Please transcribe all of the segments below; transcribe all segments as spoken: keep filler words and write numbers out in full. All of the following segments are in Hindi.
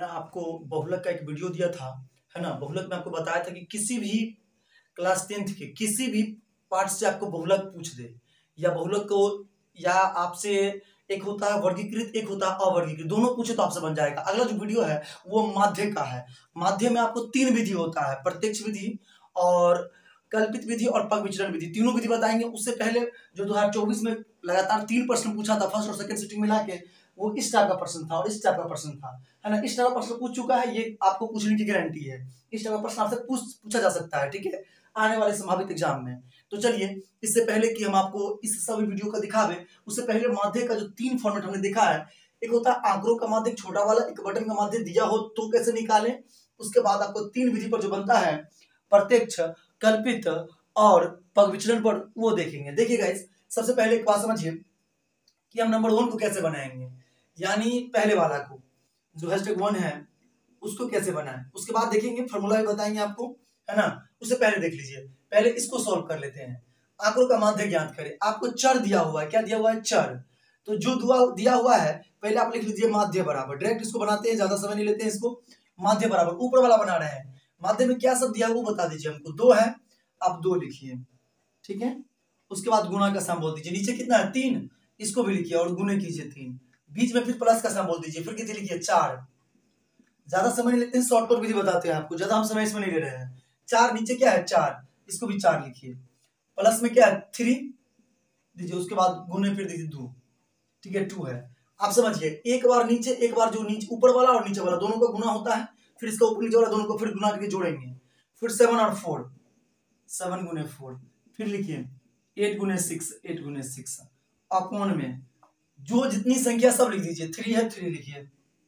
मैंने आपको बहुलक का एक वीडियो दिया था, है ना। बहुलक में आपको बताया था कि किसी भी क्लास टेंथ के किसी भी पार्ट से आपको बहुलक पूछ दे, या बहुलक को या आपसे एक होता है वर्गीकृत, एक होता है अवर्गीकृत, दोनों पूछे तो आपसे बन जाएगा। अगला जो वीडियो है वो माध्य का है। माध्य में आपको तीन विधि होता है, प्रत्यक्ष विधि और कल्पित विधि और पग विचरण विधि, तीनों विधि बताएंगे। उससे पहले जो दो हजार चौबीस में लगातार तीन प्रश्न पूछा था फर्स्ट और सेकंड सिटिंग मिला के, वो इस टाइप का प्रश्न था और इस टाइप का प्रश्न था, है ना। इस टाइप का प्रश्न पूछ चुका है, ये आपको पूछने की गारंटी है। इस टाइप का प्रश्न आपसे पूछ पूछा जा सकता है, ठीक है, आने वाले संभावित एग्जाम में। तो चलिए, इससे पहले कि हम आपको इस सभी वीडियो का दिखावे, उससे पहले माध्य का जो तीन फॉर्मेट हमने देखा है, एक होता है आंकड़ों का माध्य छोटा वाला, एक बटन का माध्य दिया हो तो कैसे निकालें, उसके बाद आपको तीन विधि पर जो बनता है प्रत्यक्ष, कल्पित और पग विचलन पर, वो देखेंगे। देखिए गाइस, सबसे पहले एक बात समझिए कि हम नंबर वन को कैसे बनाएंगे, यानी पहले वाला को जो हैशटैग वन है उसको कैसे बनाएं। उसके बाद देखेंगे, फॉर्मूला भी बताएंगे आपको, है ना। उससे पहले देख लीजिए, पहले इसको सॉल्व कर लेते हैं। आंकड़ों का माध्य ज्ञात करें। आपको चर दिया हुआ है, क्या दिया हुआ है? चर। तो जो दुआ दिया हुआ है पहले आप लिख लीजिए माध्य बराबर, डायरेक्ट इसको बनाते हैं, ज्यादा समय नहीं लेते हैं इसको। माध्य बराबर ऊपर वाला बना रहे हैं, माध्य में क्या सब दिया है वो बता दीजिए हमको। दो है, आप दो लिखिए, ठीक है। उसके बाद गुणा का सम बोल दीजिए, नीचे कितना है? तीन, इसको भी लिखिए और गुणे कीजिए तीन। बीच में फिर प्लस का सम बोल दीजिए, फिर कितने लिखिए? चार। ज्यादा समय नहीं लेते हैं, शॉर्टकट विधि बताते हैं आपको, ज्यादा हम समय इसमें नहीं ले रहे हैं। चार, नीचे क्या है? चार, इसको भी चार लिखिए। प्लस में क्या है? थ्री दीजिए, उसके बाद गुणे फिर दीजिए दो, ठीक है, टू है। आप समझिए, एक बार नीचे, एक बार जो नीचे ऊपर वाला और नीचे वाला दोनों का गुना होता है, फिर इसका ऊपर नीचे वाला दोनों को फिर गुना करके जोड़ेंगे। फिर सेवन और फोर, सेवन गुने फोर, फिर लिखिए एट गुने सिक्स, एट गुने सिक्स, अपॉन में जो जितनी संख्या सब लिख दीजिए। थ्री है, थ्री लिखिए,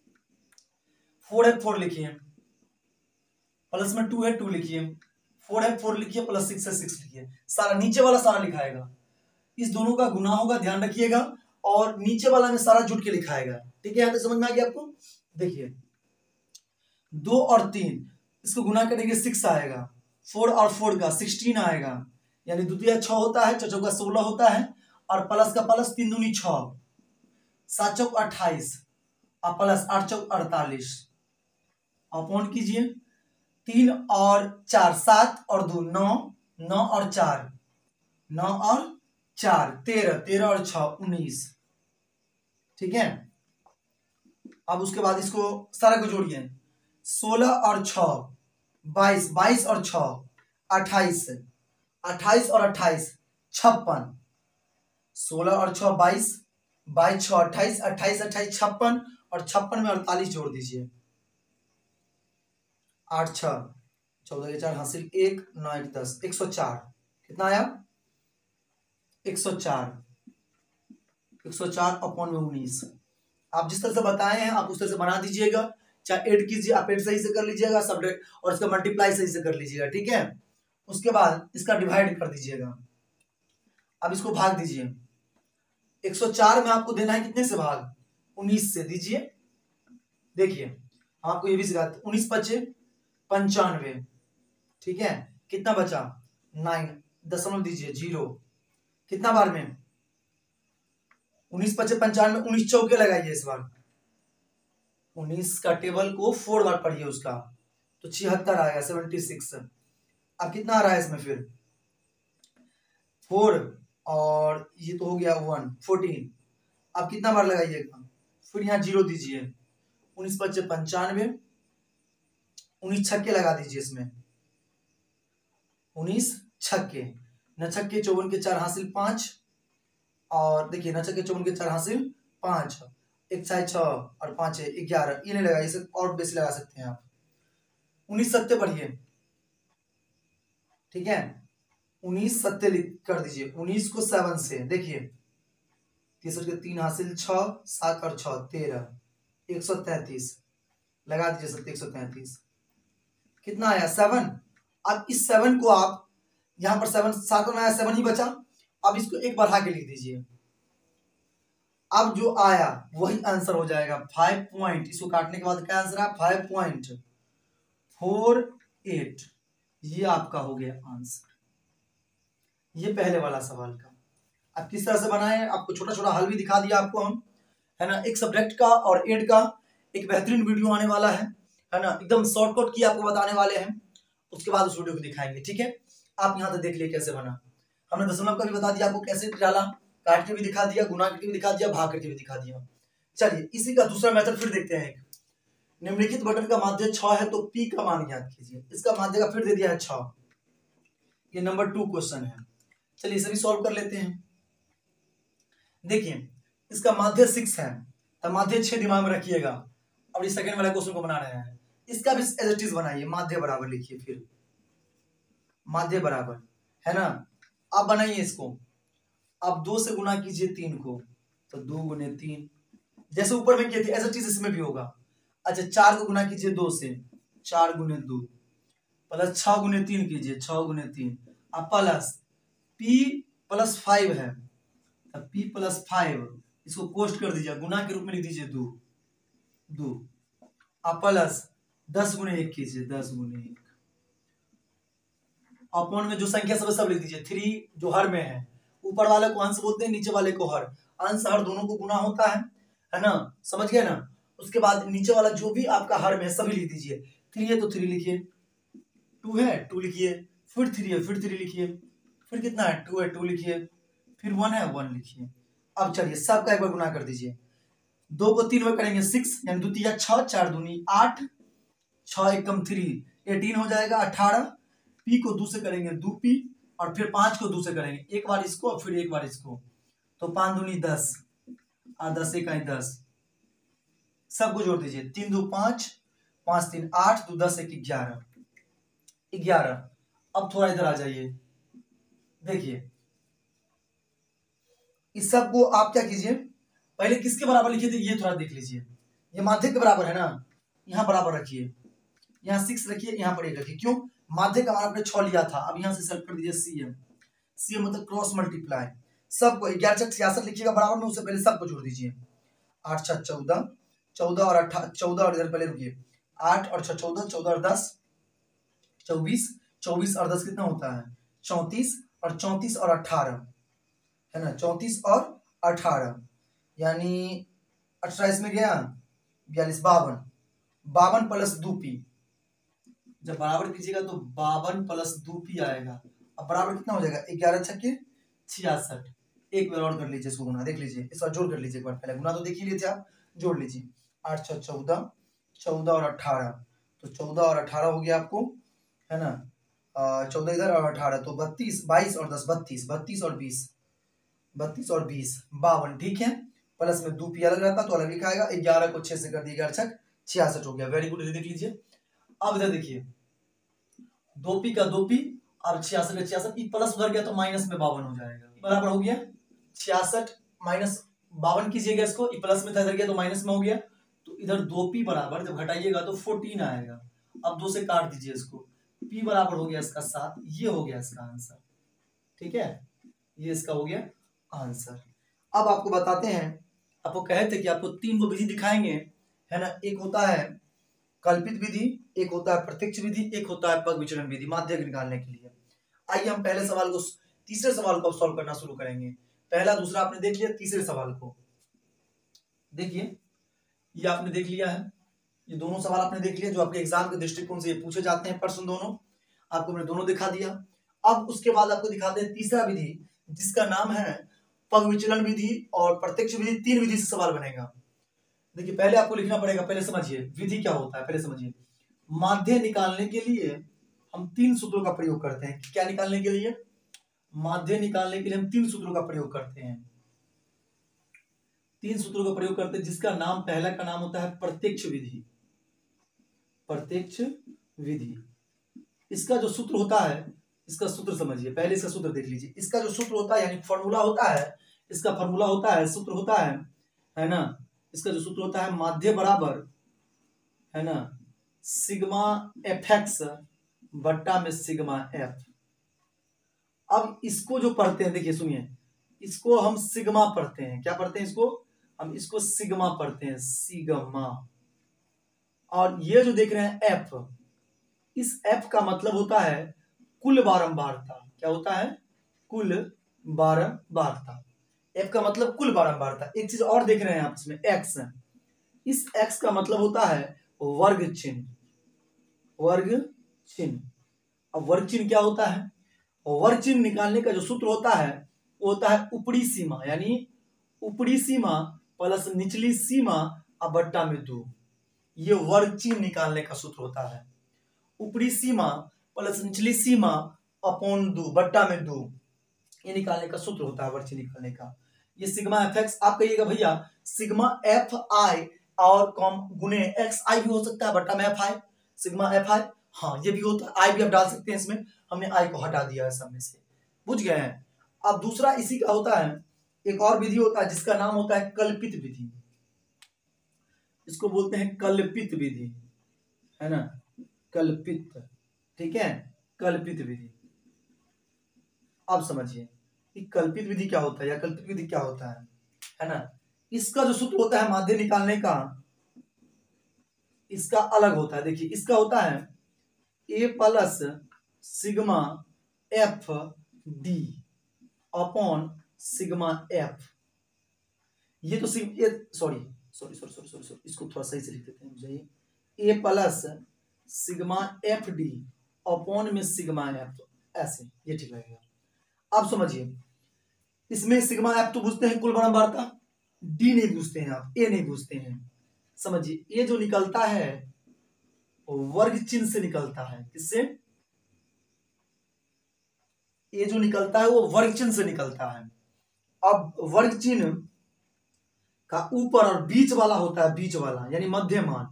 फोर है, फोर लिखिए, प्लस में टू है, टू लिखिए, फोर है, फोर लिखिए, प्लस सिक्स है, सिक्स लिखिए। सारा नीचे वाला सारा लिखाएगा, इस दोनों का गुना होगा, ध्यान रखिएगा, और नीचे वाला में सारा जुट के लिखाएगा, ठीक है। यहाँ तक समझ में आ गया आपको? देखिए, दो और तीन, इसको गुना करेंगे सिक्स आएगा, फोर और फोर का सिक्सटीन आएगा, यानी द्वितीय छह होता है, चौका सोलह होता है, और प्लस का प्लस, तीन दूनी छह, सात चौक अट्ठाईस, और प्लस आठ चौक अड़तालीस, अपॉन कीजिए तीन और चार, सात और दो नौ, नौ और चार, नौ और चार तेरह, तेरह और छह उन्नीस, ठीक है। अब उसके बाद इसको सारा को जोड़िए, सोलह और छह बाईस, बाईस और छह अट्ठाईस, अट्ठाईस और अट्ठाईस छप्पन, सोलह और छह बाईस, बाईस छह अट्ठाईस, अट्ठाईस अट्ठाईस छप्पन, और छप्पन में अड़तालीस जोड़ दीजिए। आठ छह चौदह के चार हासिल एक, नौ एक दस, एक सौ चार। कितना आया? एक सौ चार, एक सौ चार अपॉन में उन्नीस। आप जिस तरह से बताए हैं आप उस तरह से बना दीजिएगा, चाहे ऐड कीजिए, आप ऐड सही से कर लीजिएगा, सब्ट्रैक्ट और इसका मल्टीप्लाई सही से कर लीजिएगा, ठीक है। उसके बाद इसका डिवाइड कर दीजिएगा। अब इसको भाग दीजिए, एक सौ चार में आपको देना है कितने से भाग? उन्नीस से दीजिए। देखिए, आपको ये भी सिखाते, उन्नीस पच्चे पंचानवे, ठीक है। कितना बचा? नाइन, दशमलव दीजिए, जीरो। कितना बार में? उन्नीस पच्चे पंचानवे, उन्नीस चौके लगाइए इस बार। उन्नीस का टेबल को फोर बार पढ़िए उसका, तो छिहत्तर आएगा, सेवेंटी सिक्स। अब कितना आ रहा है इसमें? फिर फोर और ये तो हो गया वन, फोर्टीन। अब कितना बार लगाइएगा? फिर यहाँ जीरो दीजिए। उन्नीस पच्चे पंचानवे, उन्नीस छक्के लगा दीजिए इसमें, उन्नीस छक्के, न छक्के चौवन के चार हासिल पांच, और देखिए न छक्के चौवन के चार हासिल पांच, एक छह छह और पांच है ग्यारह। ये नहीं लगा, इसे और बेसी लगा सकते हैं आप। उन्नीस सत्ते पढ़िए, ठीक है, उन्नीस सत्ते कर दीजिए। उन्नीस को सेवन से, देखिए तिरसठ के तीन हासिल छह, सात और छह तेरह, एक सौ तैतीस लगा दीजिए सत्ते, एक सौ तैतीस। कितना आया? सेवन। अब इस सेवन को आप यहां पर सेवन, सात में आया, सेवन ही बचा, अब इसको एक बढ़ा के लिख दीजिए। अब जो आया वही आंसर हो जाएगा, फाइव पॉइंट, इसको काटने के बाद क्या आंसर है? Five point four eight. ये आपका हो गया आंसर, ये पहले वाला सवाल का। अब किस तरह से बनाए, आपको छोटा छोटा हल भी दिखा दिया आपको हम, है ना। एक सब्जेक्ट का और एड का, एक बेहतरीन वीडियो आने वाला है है ना, एकदम शॉर्टकट की आपको बताने वाले हैं, उसके बाद उस वीडियो को दिखाएंगे। ठीक है, आप यहाँ तक देख लिए कैसे बना। हमने दशमलव का भी बता दिया आपको कैसे डाला, काट के भी दिखा दिया, गुना करके भी दिखा दिया, भाग करके भी दिखा दिया। चलिए इसी का दूसरा मेथड फिर देखते हैं। निम्नलिखित बटन का माध्य छह है तो पी का मान ज्ञात कीजिए। इसका माध्य का फिर दे दिया है छह। ये नंबर टू क्वेश्चन है। चलिए इसे भी सॉल्व कर लेते हैं। देखिए इसका माध्य सिक्स है तो माध्य छह दिमाग में रखिएगा। अब इस सेकंड वाले क्वेश्चन को बना रहे हैं, इसका भी एज इट इज बनाइए, माध्य बराबर लिखिए, फिर माध्य बराबर है ना। आप बनाइए इसको, आप दो से गुना कीजिए तीन को तो दो गुने तीन, जैसे ऊपर में किए थे एज इट इज इसमें भी होगा। अच्छा चार को गुना कीजिए दो से, चार गुने दो, प्लस छह गुने तीन कीजिए, छह गुने तीन, अब प्लस पी प्लस फाइव है, पी प्लस फाइव, इसको कोष्ट कर दीजिए, गुना के रूप में लिख दीजिए दो दो, अब प्लस दस गुने एक कीजिए, दस गुने एक, अपॉन में जो संख्या सब सब लिख दीजिए, थ्री जो हर में है, ऊपर वाले को अंश बोलते हैं, नीचे वाले को हर, अंश हर दोनों को गुना होता है है ना, समझ गए ना। उसके बाद नीचे वाला जो भी आपका हर में सभी लिख दीजिए, थ्री है तो थ्री लिखिए, टू है टू लिखिए, फिर थ्री है फिर थ्री लिखिए, फिर कितना है टू है टू लिखिए, फिर वन है वन लिखिए। अब चलिए सबका एक बार गुना कर दीजिए, दो को तीन बार करेंगे सिक्स, यानी दो तीन छह, चार दूनी आठ, छह एक कम थ्री, एटीन हो जाएगा अठारह, पी को दो से करेंगे दो पी, और फिर पांच को दो से करेंगे, एक बार इसको और फिर एक बार इसको, तो पांच दूनी दस और दस एक दस, सबको जोड़ दीजिए, तीन दो पांच, पांच तीन आठ, दो दस एक ग्यारह, ग्यारह। अब थोड़ा इधर आ जाइए, देखिए इस सब को आप क्या कीजिए, पहले किसके बराबर लिखे थे ये थोड़ा देख लीजिए, ये माध्य के बराबर है ना, यहाँ बराबर रखिए, यहाँ सिक्स रखिए, यहाँ पर एक रखिए, क्यों, माध्य का मान आपने छह लिया था, अब यहाँ से सेलेक्ट कर दीजिए सीएम, सीएम मतलब क्रॉस मल्टीप्लाई, सबको ग्यारह छह छियासठ लिखिएगा बराबर में, उससे पहले सबको जोड़ दीजिए, आठ छह चौदह, चौदह और अठारह, चौदह और इधर पहले रुकिए, आठ और छह चौदह, चौदह और दस चौबीस, चौबीस और दस कितना होता है चौंतीस, और चौंतीस और अठारह है ना, चौंतीस और अठारह यानी अट्ठाईस में गया बयालीस, बावन, बावन प्लस दो पी, जब बराबर कीजिएगा तो बावन प्लस दो पी आएगा। अब बराबर कितना हो जाएगा, ग्यारह छक्के छियासठ, एक बार और कर लीजिए इसको गुना, देख लीजिए इस बार जोड़ कर लीजिए, एक बार पहले गुना तो देख ही लिए थे आप, जोड़ लीजिए, आठ छह चौदह, चौदह और अठारह, तो चौदह और अठारह हो गया आपको है ना, चौदह इधर और अठारह तो बत्तीस, बाईस और दस बत्तीस, बत्तीस और बीस, बत्तीस और बीस बावन, ठीक है, प्लस में दो पी अलग रहता तो अलग लिखाएगा, ग्यारह को छह से कर दिया, ग्यारह छक छियासठ हो गया, वेरी गुड, देख लीजिए। अब इधर देखिए दो पी का दो पी, अब छियासठ का छियासठ, प्लस उधर गया तो माइनस में बावन हो जाएगा, बराबर हो गया छियासठ माइनस बावन कीजिएगा इसको, प्लस में था इधर गया तो माइनस में हो गया, तो इधर दो पी बराबर जब घटाइएगा तो फोर्टीन आएगा। अब दो से काट दीजिए इसको, पी बराबर हो गया इसका सात, ये हो गया इसका आंसर, ठीक है, ये इसका हो गया आंसर। अब आपको बताते हैं, आपको कहे थे कि आपको तीन को विधि दिखाएंगे है ना, एक होता है कल्पित विधि, एक होता है प्रत्यक्ष विधि, एक होता है पग विचलन विधि माध्य निकालने के लिए। आइए हम पहले सवाल को, तीसरे सवाल को सॉल्व करना शुरू करेंगे। पहला दूसरा आपने देख लिया, तीसरे सवाल को देखिए, ये आपने देख लिया है, ये दोनों सवाल आपने देख लिया जो आपके एग्जाम के दृष्टिकोण से ये पूछे जाते हैं प्रश्न, दोनों आपको मैंने दोनों दिखा दिया। अब उसके बाद आपको दिखाते हैं तीसरा विधि जिसका नाम है पग विचलन विधि और प्रत्यक्ष विधि, तीन विधि से सवाल बनेगा। देखिए पहले आपको लिखना पड़ेगा, पहले समझिए विधि क्या होता है, पहले समझिए। माध्य निकालने के लिए हम तीन सूत्रों का प्रयोग करते हैं। क्या निकालने के लिए, माध्य निकालने के लिए हम तीन सूत्रों का प्रयोग करते हैं, तीन सूत्रों का प्रयोग करते हैं जिसका नाम, पहला का नाम होता है प्रत्यक्ष विधि, प्रत्यक्ष विधि। इसका जो सूत्र होता है, इसका सूत्र समझिए, पहले इसका सूत्र देख लीजिए। इसका जो सूत्र होता है यानी फॉर्मूला होता है, इसका फॉर्मूला होता है, सूत्र होता है है ना, इसका जो सूत्र होता है माध्य बराबर है ना सिग्मा एफ एक्स बट्टा में सिग्मा एफ। अब इसको जो पढ़ते हैं, देखिए सुनिए, इसको हम सिग्मा पढ़ते हैं, क्या पढ़ते हैं इसको, हम इसको सिग्मा पढ़ते हैं, सिग्मा। और ये जो देख रहे हैं एफ, इस एफ का मतलब होता है कुल बारंबारता। क्या होता है, कुल बारंबारता। एफ का मतलब कुल बारंबारता। एक चीज और देख रहे हैं आप इसमें, एक्स, इस x का मतलब होता है वर्ग चिन्ह, वर्ग चिन्ह। अब वर्ग चिन्ह क्या होता है? वर्ग चिन्ह निकालने का जो सूत्र होता है वो होता है ऊपरी सीमा, यानी ऊपरी सीमा प्लस निचली सीमा अब बट्टा में दो, ये वर्ग चिन्ह निकालने का सूत्र होता है। ऊपरी सीमा प्लस निचली सीमा अपॉन दो बट्टा में दो, ये निकालने का सूत्र होता है वर्ग चिन्ह निकालने का। ये सिग्मा एफ एक्स, आप कहिएगा भैया सिग्मा एफ आई और कॉम गुने एक्स आई भी हो सकता है बट्टा में F I, sigma F I, हाँ ये भी होता है, आई भी आप डाल सकते हैं इसमें, हमने आई को हटा दिया है सब में से, बुझ गए हैं। अब दूसरा इसी का होता है, एक और विधि होता है जिसका नाम होता है कल्पित विधि, इसको बोलते हैं कल्पित विधि, है ना, कल्पित, ठीक है, कल्पित विधि। अब समझिए कि कल्पित विधि क्या होता है या कल्पित विधि क्या होता है, है ना। इसका जो सूत्र होता है माध्य निकालने का, इसका अलग होता है। देखिए इसका होता है A plus sigma F D upon sigma F, ये तो सिर्फ ये sorry sorry sorry sorry sorry इसको थोड़ा सही से लिख देते हैं मुझे, A plus sigma F D upon में सिग्मा एफ, ऐसे ये ठीक लगेगा। अब समझिए इसमें सिग्मा एफ तो पूछते हैं कुल बारंबारता, डी नहीं पूछते हैं आप, ए नहीं पूछते हैं। समझिए ये जो निकलता है वर्ग चिन्ह से निकलता है, किससे? ये जो निकलता है वो वर्ग चिन्ह से निकलता है। अब वर्ग चिन्ह का ऊपर और बीच वाला होता है, बीच वाला यानी मध्यमान,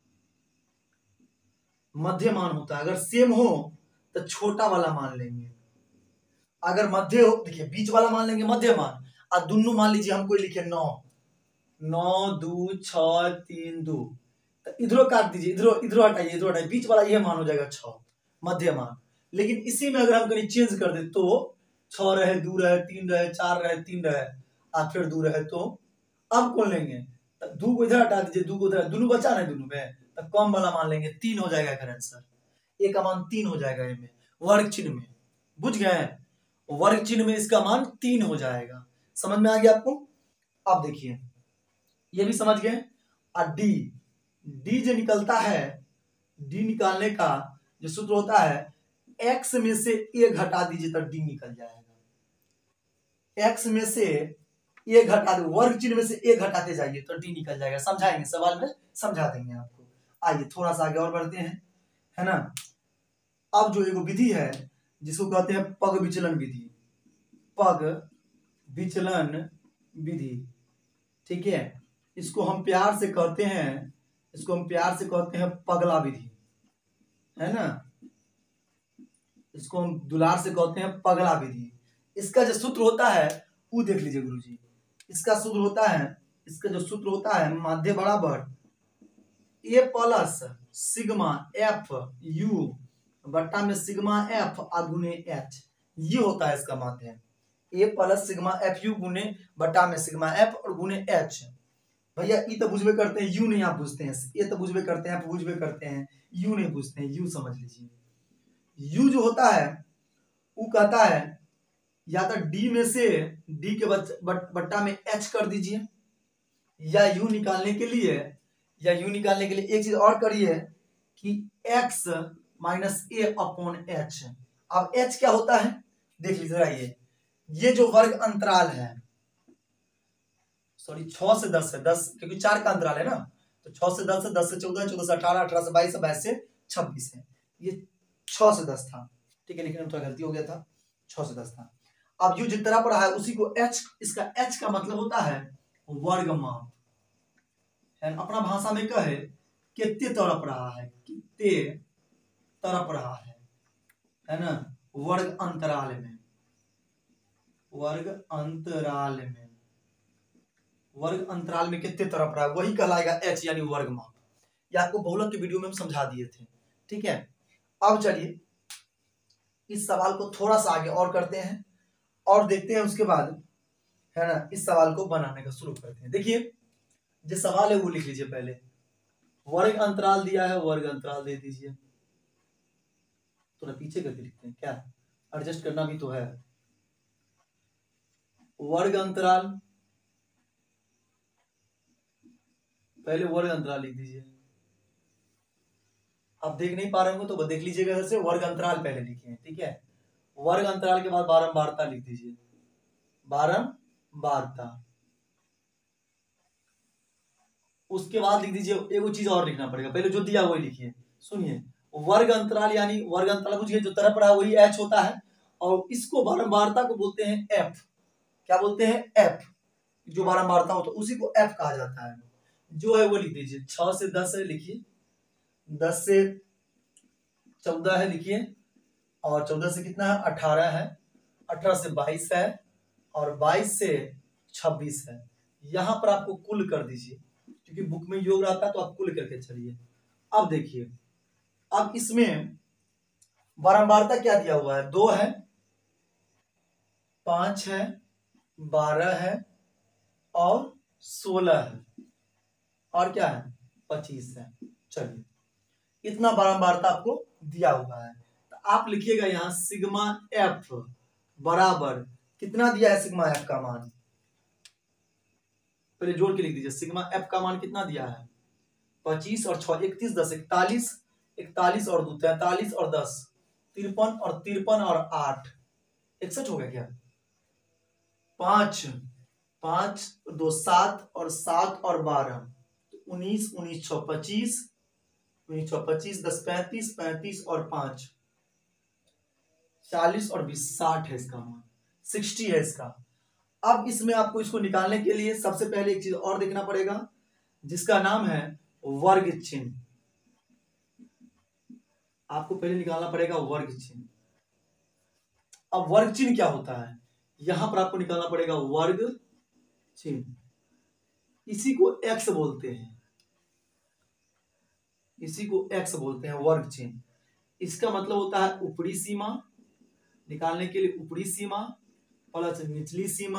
मध्यमान होता है। अगर सेम हो तो छोटा वाला मान लेंगे, अगर मध्य हो, देखिए बीच वाला मान लेंगे मध्यमान, और दोनों मान लीजिए हम कोई लिखे नौ, नौ दो छ तीन दो, तो इधरों काट दीजिए, इधरों इधरों हटाइए, इधरों हटाइए, बीच वाला ये मान हो जाएगा छ, मध्यमान। लेकिन इसी में अगर हम कहीं चेंज कर दे तो छ रहे, दो रहे, तीन रहे, चार रहे, तीन रहे, और फिर दो रहे, तो अब कौन लेंगे? तो दो को इधर हटा दीजिए, दो को उधर, दोनों बचा नहीं दोनों में, तो कम वाला मान लेंगे, तीन हो जाएगा इसका आंसर, ए का मान तीन हो जाएगा इनमें वर्ग चिन्ह में, बुझ गए? वर्ग चिन्ह में इसका मान तीन हो जाएगा। समझ में आ गया आपको? अब देखिए ये भी समझ गए। और डी, डी जो निकलता है, डी निकालने का जो सूत्र होता है एक्स में से ए घटा दीजिए तो डी निकल जाएगा, एक्स में से ए घटा दो, वर्ग चिन्ह में से ए घटाते जाइए तो डी निकल जाएगा। समझाएंगे, सवाल में समझा देंगे आपको। आइए थोड़ा सा आगे और बढ़ते हैं, है ना। अब जो एक विधि है जिसको कहते हैं पग विचलन विधि, पग विचलन विधि, ठीक है, इसको हम प्यार से कहते हैं, इसको हम प्यार से कहते हैं पगला विधि, है ना, इसको हम दुलार से कहते हैं पगला विधि। इसका जो सूत्र होता है वो देख लीजिए गुरुजी, इसका सूत्र होता है, इसका जो सूत्र होता है माध्य बराबर A plus sigma F U बट्टा में सिग्मा एफ गुने एच, ये होता है इसका माध्य, A plus sigma F U गुने बट्टा में सिग्मा एफ और गुने एच। भैया ई तो बुझबे करते हैं, यू नहीं आप बुझते हैं, ये तो बुझबे करते हैं, आप बुझबे करते हैं, यू नहीं बुझते हैं, यू समझ लीजिए। यू जो होता है वो कहता है या तो डी में से डी के बट, बट, बट्टा में एच कर दीजिए, या यू निकालने के लिए या यू निकालने के लिए एक चीज और करिए कि X minus A upon H. अब एच क्या होता है देख लीजिए, ये ये जो वर्ग अंतराल है, सॉरी छ से दस है, दस क्योंकि चार का अंतराल है ना, तो छ से दस है, दस से चौदह, चौदह से अठारह, अठारह से बाईस, बाईस से छब्बीस है, ये छ से दस था, ठीक है, लेकिन थोड़ा गलती हो गया था, छ से दस था। अब यू जिस तरह पढ़ा है उसी को एच, इसका एच का मतलब होता है वर्ग माप, है अपना भाषा में कहे कितने तरफ रहा है, कितने तरफ रहा है, है ना, वर्ग अंतराल में, वर्ग अंतराल में, वर्ग अंतराल में कितने तरफ रहा है वही कहलाएगा एच यानी वर्ग माप। ये आपको बहुलक की वीडियो में हम समझा दिए थे, ठीक है। अब चलिए इस सवाल को थोड़ा सा आगे और करते हैं और देखते हैं, उसके बाद है ना इस सवाल को बनाने का शुरू करते हैं। देखिए जो सवाल है वो लिख लीजिए, पहले वर्ग अंतराल दिया है, वर्ग अंतराल दे दीजिए, थोड़ा पीछे करके लिखते हैं, क्या एडजस्ट करना भी तो है। वर्ग अंतराल पहले वर्ग अंतराल लिख दीजिए। आप देख नहीं पा रहे होंगे तो देख लीजिएगा इधर से, वर्ग अंतराल पहले लिखिए, ठीक है। वर्ग अंतराल के बाद बारंबारता लिख दीजिए, बारंबारता। उसके बाद लिख दीजिए, एक चीज और लिखना पड़ेगा, पहले जो दिया वही लिखिए। सुनिए, वर्ग अंतराल यानी वर्ग अंतराल बुझिए, जो तरफ रहा वही एच होता है, और इसको बारंबारता को बोलते हैं एफ। क्या बोलते हैं? एफ। जो बारंबारता होता है उसी को एफ कहा जाता है। जो है वो लिख दीजिए। छह से दस है लिखिए, दस से चौदह है लिखिए, और चौदह से कितना है? अठारह है, अठारह से बाईस है, और बाईस से छब्बीस है। यहां पर आपको कुल कर दीजिए, क्योंकि बुक में योग रहता है तो आप कुल करके चलिए। अब देखिए, अब इसमें बारंबारता क्या दिया हुआ है? दो है, पांच है, बारह है, और सोलह है, और क्या है? पच्चीस है। चलिए, इतना बारंबारता आपको दिया हुआ है, तो आप लिखिएगा यहां सिग्मा एफ बराबर कितना दिया है? सिग्मा एफ का मान पहले जोड़ के लिख दीजिए। सिग्मा एफ का मान कितना दिया है? पच्चीस और छह इकतीस, दस इकतालीस, इकतालीस और दो तैतालीस, और दस तिरपन, और तिरपन और आठ इकसठ हो गया क्या? पांच, पांच दो सात, और सात और बारह तो उन्नीस, उन्नीस छह पच्चीस, उन्नीस छह पच्चीस, दस पैंतीस, पैंतीस और पांच चालीस, और बीस साठ है इसका मान, सिक्सटी है इसका। अब इसमें आपको इसको निकालने के लिए सबसे पहले एक चीज और देखना पड़ेगा, जिसका नाम है वर्ग चिन्ह। आपको पहले निकालना पड़ेगा वर्ग चिन्ह। अब वर्ग चिन्ह क्या होता है? यहां पर आपको निकालना पड़ेगा वर्ग चिन्ह। इसी को एक्स बोलते हैं, इसी को एक्स बोलते हैं वर्ग चिन्ह। इसका मतलब होता है ऊपरी सीमा, निकालने के लिए ऊपरी सीमा प्लस निचली सीमा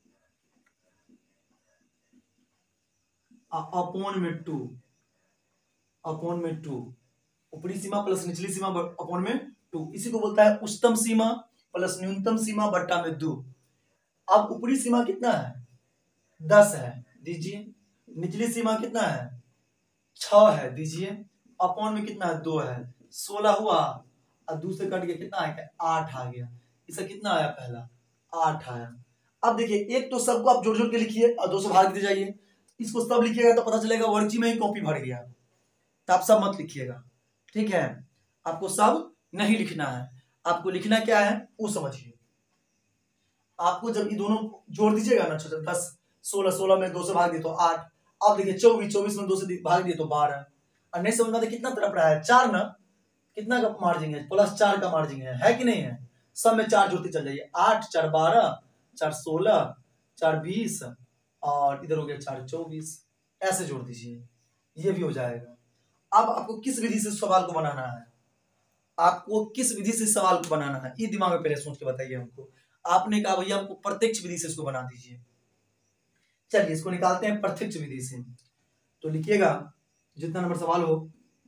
अपॉन में टू, अपॉन में टू। ऊपरी सीमा प्लस निचली सीमा अपॉन में टू, इसी को बोलता है उच्चतम सीमा प्लस न्यूनतम सीमा बट्टा में दो। अब ऊपरी सीमा कितना है? दस है, दीजिए। निचली सीमा कितना है? छह है, दीजिए। अपॉन में कितना है? दो है, सोलह हुआ, और दूसरे कट के कितना आ गया? आठ आ गया। इसका कितना आया? पहला आठ आया। अब देखिए, एक तो सबको आप जोड़ जोड़ के लिखिए और दो से भाग दे जाइए। इसको सब लिखिएगा तो पता चलेगा वर्ची में ही कॉपी भर गया, तो आप सब मत लिखिएगा, ठीक है। आपको सब नहीं लिखना है, आपको लिखना क्या है वो समझिए। आपको जब ये दोनों जोड़ दीजिएगा ना, दस सोलह, सोलह में दो से भाग दिए तो आठ। अब देखिए चौबीस, चौबीस में दो से भाग दिए तो बारह। और नहीं समझ में आता कितना तरफ रहा है? चार ना, कितना का मार्जिन है? प्लस चार का मार्जिन है, है कि नहीं है? सब में चार जोड़ते चल जाइए। आठ चार बारह, चार सोलह, चार बीस, और इधर हो गया चार चौबीस। ऐसे जोड़ दीजिए, ये भी हो जाएगा। अब आपको किस विधि से सवाल को बनाना है? आपको किस विधि से सवाल को बनाना है ये दिमाग में पहले सोच के बताइए हमको। आपने कहा भैया हमको प्रत्यक्ष विधि से इसको बना दीजिए। चलिए इसको निकालते हैं प्रत्यक्ष विधि से। तो लिखिएगा जितना नंबर सवाल हो,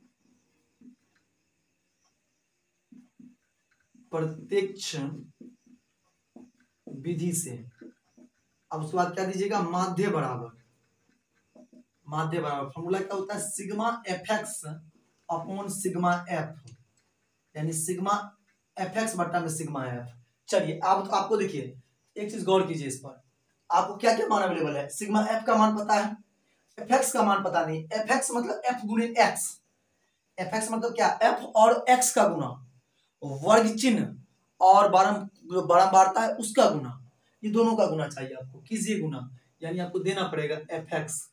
प्रत्यक्ष विधि से। अब उसके बाद क्या दीजिएगा? माध्य बराबर, माध्य बराबर फॉर्मूला क्या होता है? Sigma F X upon sigma F, यानी सिग्मा एफ एक्स बट्टा में सिग्मा एफ। चलिए आप तो आपको देखिए, एक चीज गौर कीजिए इस पर। आपको क्या क्या मान अवेलेबल है? सिग्मा एफ का मान पता है, एफ एक्स का मान पता नहीं। एफ एक्स मतलब एफ गुणे एक्स, एफ एक्स मतलब क्या? एफ और एक्स का गुना, वर्ग चिन्ह और बारंबारता है उसका गुना, ये दोनों का गुना चाहिए आपको। कीजिए गुना, यानी आपको देना पड़ेगा एफ एक्स,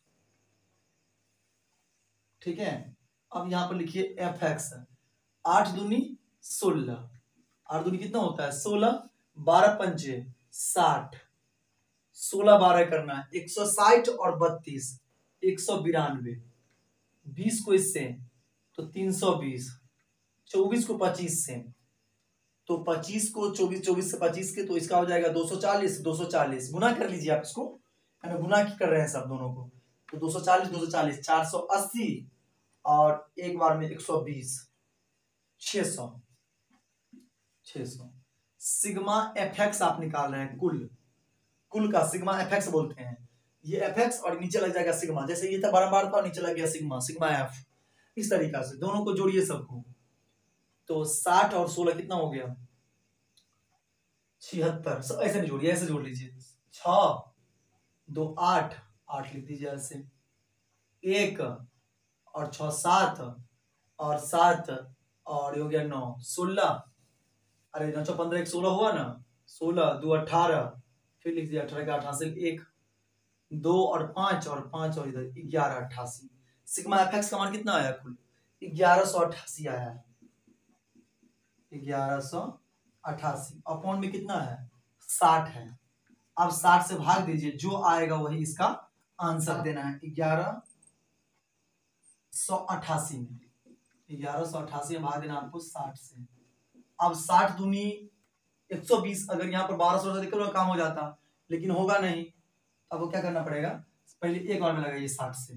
ठीक है। अब यहां पर लिखिए एफ एक्स, आठ दूनी सोलह, आठ दूनी कितना होता है? सोलह, बारह पंचे साठ, सोलह बारह करना है, एक सौ साठ और बत्तीस, एक सौ बिरानवे। बीस को इससे तो तीन सौ बीस, चौबीस को पच्चीस से तो पच्चीस को चौबीस, चौबीस से पच्चीस के तो इसका हो जाएगा दो सौ चालीस, दो सौ चालीस गुना कर लीजिए आप इसको, है ना, गुना की कर रहे हैं सब दोनों को। तो दो सौ चालीस, दो सौ चालीस, चार सौ अस्सी, और एक बार में एक सौ बीस, छह सौ, छह सौ। सिग्मा एफ एक्स आप निकाल रहे हैं, कुल, कुल का सिग्मा एफ एक्स बोलते हैं। ये एफ एक्स और नीचे लग जाएगा सिग्मा, जैसे ये था बारंबार था, नीचे लग गया सिग्मा, सिग्मा एफ। इस तरीका से दोनों को जोड़िए सबको, तो साठ और सोलह कितना हो गया, छिहत्तर। सब ऐसे नहीं जोड़िए, ऐसे जोड़ लीजिए, छ दो आठ, आठ लिख दीजिए ऐसे, एक और छ सात, और सात और ये हो गया नौ, सोलह, अरे नौ पंद्रह, एक सोलह हुआ ना, सोलह दो अठारह, फिर लिख दिया अठारह का अठासी, एक दो और पांच, और पांच और इधर ग्यारह, अट्ठासी। सिग्मा एफ एक्स का मान कितना आया, कुल ग्यारह सौ अट्ठासी आया है, ग्यारह सौ अट्ठासी। अपॉन में कितना है, साठ है। अब साठ से भाग दीजिए, जो आएगा वही इसका आंसर देना है। ग्यारह सौ अट्ठासी में ग्यारह सौ अट्ठासी में भाग देना आपको साठ से। अब साठ दूनी एक सौ बीस, अगर यहाँ पर बारह सौ निकल काम हो जाता, लेकिन होगा नहीं। अब वो क्या करना पड़ेगा, पहले एक बार में लगाइए, साठ से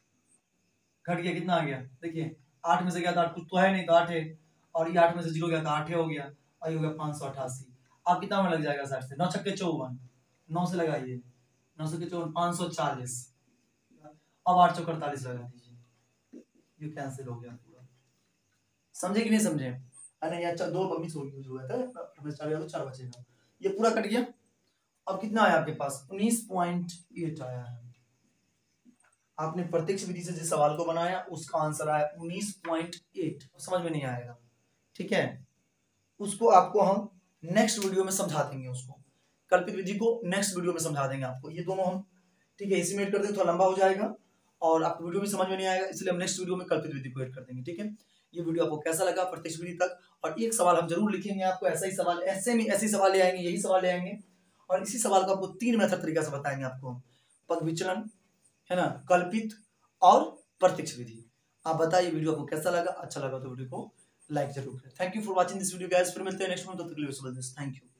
घट गया, कितना आ गया, देखिए आठ में से गया था आठ, कुछ तो है नहीं तो आठ है, और ये आठ में से जीरो गया था आठ हो गया, और ये हो गया पांच सौ अट्ठासी। अब कितना में लग जाएगा साठ से, नौ छक्के चौवन, नौ से लगाइए, नौ सौ के चौवन, पांच सौ चालीस। अब आठ सौ अड़तालीस लगा दीजिए, ये कैंसिल हो गया पूरा। समझे कि नहीं समझे, अरे यार दो मिस हो गया था, चार बचेगा, ये पूरा कट गया। अब कितना आया आपके पास, उन्नीस पॉइंट आठ आया है। आपने प्रत्यक्ष विधि से जिस सवाल को बनाया उसका आंसर आया उन्नीस पॉइंट आठ। समझ में नहीं आएगा, ठीक है, उसको आपको हम नेक्स्ट वीडियो में समझा देंगे, उसको कल्पित विधि को नेक्स्ट वीडियो में समझा देंगे आपको, ये दोनों हम, ठीक है, इसी में ऐड कर देंगे, थोड़ा लंबा हो जाएगा और आपको वीडियो भी समझ में नहीं आएगा, इसलिए हम नेक्स्ट वीडियो में कल्पित विधि को ऐड कर देंगे, ठीक है। ये वीडियो आपको कैसा लगा प्रत्यक्ष विधि तक, और एक सवाल हम जरूर लिखेंगे आपको, ऐसा ही सवाल, ऐसे में ऐसे सवाल ले आएंगे, यही सवाल ले आएंगे, और इसी सवाल को आपको तीन मेथड तरीका से बताएंगे आपको, पद विचलन, है ना, कल्पित और प्रत्यक्ष विधि। आप बताइए वीडियो आपको कैसा लगा, अच्छा लगा तो वीडियो को लाइक जरूर करें। Thank you for watching this video guys, फिर मिलते हैं नेक्स्ट में, तब तक के लिए थैंक यू।